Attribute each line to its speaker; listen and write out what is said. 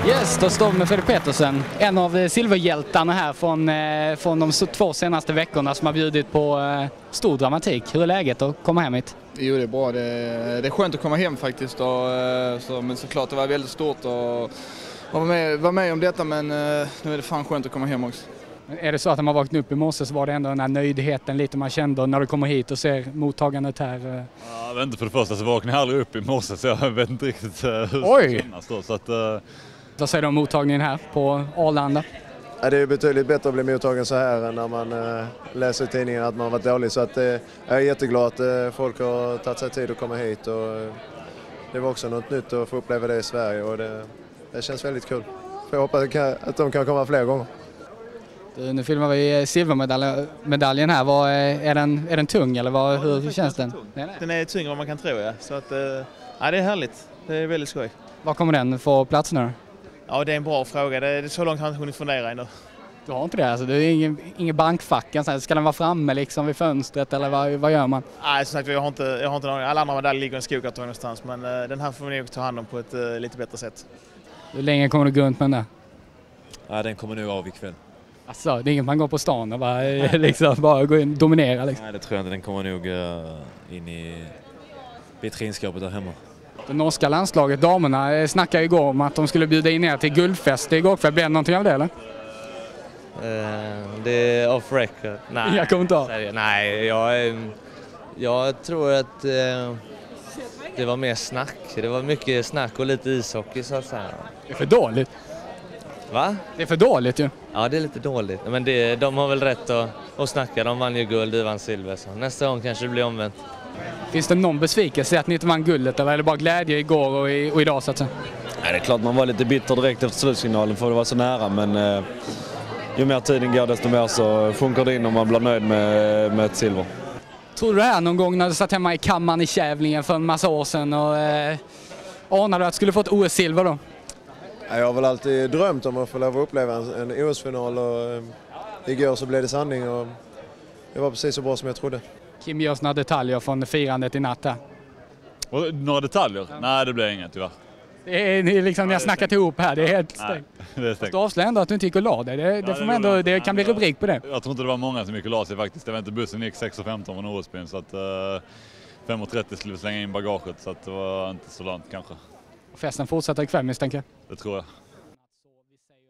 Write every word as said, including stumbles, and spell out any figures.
Speaker 1: Yes, då står vi med Fredrik Petersen, en av silverhjältarna här från, eh, från de två senaste veckorna som har bjudit på eh, stor dramatik. Hur är läget att komma hem hit?
Speaker 2: Jo, det är bra. Det, det är skönt att komma hem faktiskt. Och, eh, så, men såklart, det var väldigt stort att vara med, vara med om detta, men eh, nu är det fan skönt att komma hem också.
Speaker 1: Är det så att när man vaknade upp i morse så var det ändå den här nöjdheten lite man kände när du kommer hit och ser mottagandet här?
Speaker 3: Ja, jag vet inte, för det första så vaknade jag aldrig upp i morse så jag vet inte riktigt uh, hur
Speaker 1: Oj.
Speaker 3: det känns då. Så att, uh...
Speaker 1: Vad säger du om mottagningen här på Arlanda?
Speaker 4: Ja, det är betydligt bättre att bli mottagen så här än när man uh, läser i tidningen att man har varit dålig. Så att, uh, jag är jätteglad att uh, folk har tagit sig tid att komma hit. Och, uh, det var också något nytt att få uppleva det i Sverige och det, det känns väldigt kul. Jag hoppas att, kan, att de kan komma fler gånger. Du, nu filmar vi silvermedaljen här. Vad, är, den, är den tung eller vad, hur, hur känns den?
Speaker 5: Den är tyngre än vad man kan tro, ja. Så att, ja, det är härligt. Det är väldigt skoj.
Speaker 1: Var kommer den få plats nu?
Speaker 5: Ja, det är en bra fråga. Det är så långt har jag inte hunnit fundera ännu.
Speaker 1: Du har inte det? Alltså, det är ingen, ingen bankfack. Ska den vara framme liksom vid fönstret eller vad, vad gör man?
Speaker 5: Nej, som sagt, jag har inte, jag har inte någon, alla andra medaljer ligger i en skokartong någonstans. Men uh, den här får vi nog ta hand om på ett uh, lite bättre sätt.
Speaker 1: Hur länge kommer du gå runt med den där?
Speaker 6: Ja, den kommer nog av ikväll.
Speaker 1: Alltså, det är inget man går på stan och bara, liksom, bara går in och dominerar. Liksom.
Speaker 6: Nej, det tror jag inte. Den kommer nog uh, in i vitrinskapet där hemma.
Speaker 1: Det norska landslaget, damerna, snackade igår om att de skulle bjuda in er till guldfest igår kväll. Blev det någonting av det eller?
Speaker 7: Uh, det är off record. Nej,
Speaker 1: jag kommer inte av.
Speaker 7: Nej, jag, jag tror att uh, det var mer snack. Det var mycket snack och lite ishockey så att säga.
Speaker 1: Det är för dåligt.
Speaker 7: Va?
Speaker 1: Det är för dåligt ju.
Speaker 7: Ja, det är lite dåligt. Men det, de har väl rätt att, att snacka. De vann ju guld, du vann silver. Så nästa gång kanske det blir omvänt.
Speaker 1: Finns det någon besvikelse att ni inte vann guldet eller är det bara glädje igår och, i, och idag så att säga?
Speaker 8: Ja, det är klart man var lite bitter direkt efter slutsignalen för det var så nära, men eh, ju mer tiden går desto mer så funkar det in om man blir nöjd med, med ett silver.
Speaker 1: Tror du det här någon gång när du satt hemma i kammaren i Kävlingen för en massa år sedan och eh, anade du att du skulle få ett O S-silver då?
Speaker 4: Jag har väl alltid drömt om att få lov att uppleva en, en O S-final och eh, igår så blev det sanning och det var precis så bra som jag trodde.
Speaker 1: Kim, görs några detaljer från firandet i natt här?
Speaker 3: Och några detaljer? Ja. Nej, det blir inget tyvärr.
Speaker 1: Det är liksom, ni har snackat ihop här, det är helt stängt.
Speaker 3: Det är stängt.
Speaker 1: Du avslöjar ändå att du inte gick och la dig, det, det, ja, får det, ändå, det kan bli rubrik på det.
Speaker 3: Jag tror inte det var många som gick och la sig faktiskt. Jag vet inte, bussen gick sex och femton från Åsbyn så att uh, fem och trettio skulle vi slänga in bagaget så att det var inte så långt kanske.
Speaker 1: Festen fortsätter ikväll misstänker jag.
Speaker 3: Det tror jag.